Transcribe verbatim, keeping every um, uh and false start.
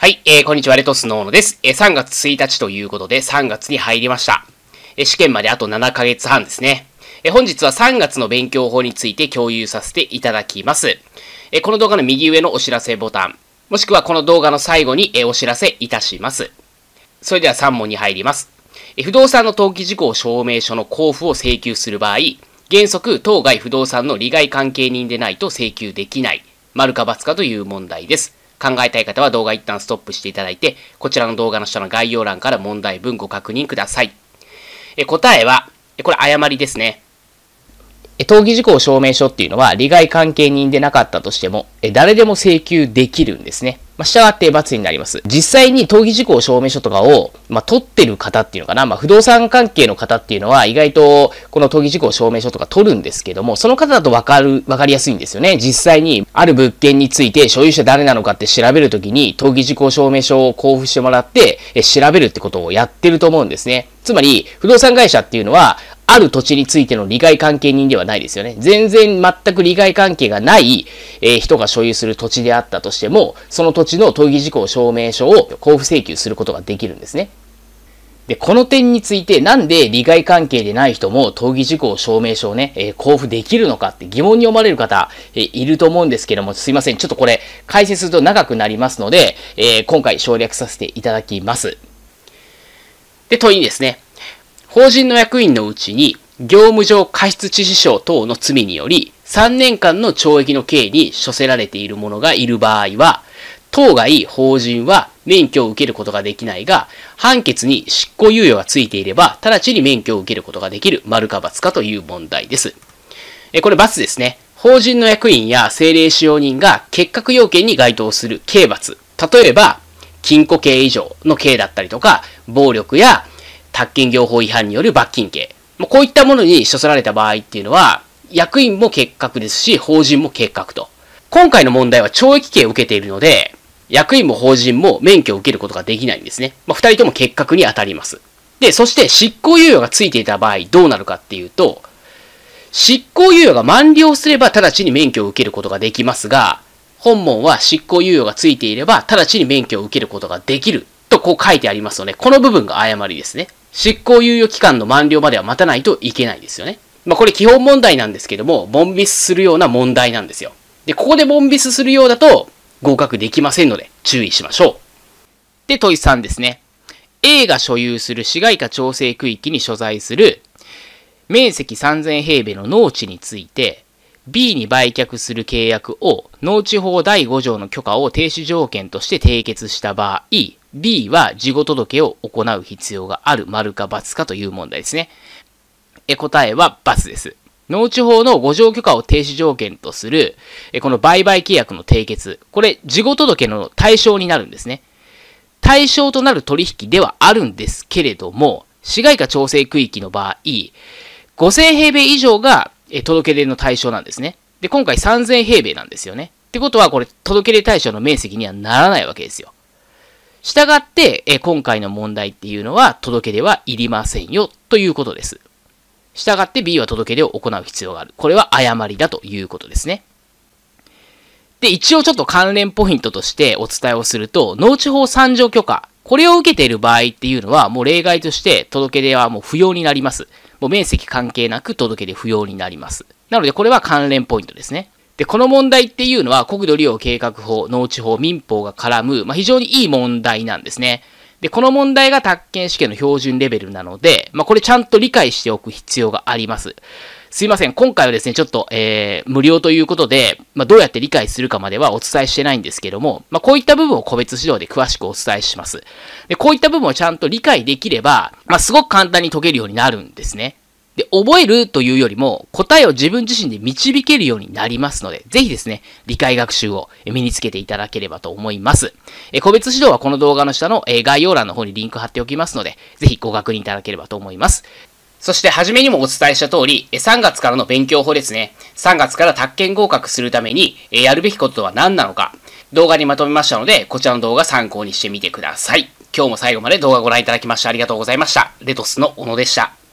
はい、えー、こんにちは、レトスの大野です。えー、さんがつついたちということで、さんがつに入りました。えー、試験まであとななかげつはんですね。えー、本日はさんがつの勉強法について共有させていただきます。えー、この動画の右上のお知らせボタン、もしくはこの動画の最後に、えー、お知らせいたします。それではさんもんに入ります。えー、不動産の登記事項証明書の交付を請求する場合、原則、当該不動産の利害関係人でないと請求できない、丸か×かという問題です。考えたい方は動画一旦ストップしていただいて、こちらの動画の下の概要欄から問題文ご確認ください。え答えは、これ誤りですね。登記事項証明書っていうのは利害関係人でなかったとしても、誰でも請求できるんですね。まあ、従って×になります。実際に登記事項証明書とかを、まあ、取ってる方っていうのかな、まあ、不動産関係の方っていうのは意外とこの登記事項証明書とか取るんですけども、その方だとわかる、わかりやすいんですよね。実際にある物件について所有者誰なのかって調べるときに登記事項証明書を交付してもらって調べるってことをやってると思うんですね。つまり、不動産会社っていうのは、ある土地についての利害関係人ではないですよね。全然全く利害関係がない、えー、人が所有する土地であったとしても、その土地の登記事項証明書を交付請求することができるんですね。で、この点についてなんで利害関係でない人も登記事項証明書をね、えー、交付できるのかって疑問に思われる方、えー、いると思うんですけども、すいません。ちょっとこれ解説すると長くなりますので、えー、今回省略させていただきます。で、問いにですね。法人の役員のうちに業務上過失致死傷等の罪によりさんねんかんの懲役の刑に処せられている者がいる場合は、当該法人は免許を受けることができないが、判決に執行猶予がついていれば、直ちに免許を受けることができる、丸か×かという問題です。これ×ですね。法人の役員や政令使用人が結核要件に該当する刑罰。例えば、禁錮刑以上の刑だったりとか、暴力や宅建業法違反による罰金刑。こういったものに処せられた場合っていうのは、役員も結核ですし、法人も結核と。今回の問題は懲役刑を受けているので、役員も法人も免許を受けることができないんですね。まあ、二人とも結核に当たります。で、そして執行猶予がついていた場合どうなるかっていうと、執行猶予が満了すれば直ちに免許を受けることができますが、本文は執行猶予がついていれば直ちに免許を受けることができるとこう書いてありますので、この部分が誤りですね。執行猶予期間の満了までは待たないといけないですよね。まあこれ基本問題なんですけども、ボンミスするような問題なんですよ。で、ここでボンミスするようだと合格できませんので注意しましょう。で、問いさんですね。A が所有する市街化調整区域に所在する面積さんぜんへいべいの農地について、B に売却する契約を農地法だいごじょうの許可を停止条件として締結した場合、B は事後届を行う必要がある、丸か×かという問題ですね。え答えは×です。農地法のごじょう許可を停止条件とする、この売買契約の締結、これ事後届の対象になるんですね。対象となる取引ではあるんですけれども、市街化調整区域の場合、ごせんへいべい以上が届け出の対象なんですね。で、今回さんぜんへいべいなんですよね。ってことは、これ届け出対象の面積にはならないわけですよ。したがって、え今回の問題っていうのは届け出はいりませんよということです。したがって B は届け出を行う必要がある。これは誤りだということですね。で、一応ちょっと関連ポイントとしてお伝えをすると、農地法さんじょう許可。これを受けている場合っていうのは、もう例外として届け出はもう不要になります。もう面積関係なく届け出不要になります。なのでこれは関連ポイントですね。で、この問題っていうのは国土利用計画法、農地法、民法が絡む、まあ、非常にいい問題なんですね。で、この問題が宅建試験の標準レベルなので、まあ、これちゃんと理解しておく必要があります。すいません。今回はですね、ちょっと、えー、無料ということで、まあ、どうやって理解するかまではお伝えしてないんですけども、まあ、こういった部分を個別指導で詳しくお伝えします。で、こういった部分をちゃんと理解できれば、まあ、すごく簡単に解けるようになるんですね。で、覚えるというよりも、答えを自分自身で導けるようになりますので、ぜひですね、理解学習を身につけていただければと思います。え個別指導はこの動画の下の概要欄の方にリンク貼っておきますので、ぜひご確認いただければと思います。そして、初めにもお伝えした通り、さんがつからの勉強法ですね。さんがつから宅建合格するために、やるべきことは何なのか、動画にまとめましたので、こちらの動画参考にしてみてください。今日も最後まで動画ご覧いただきましてありがとうございました。レトスの小野でした。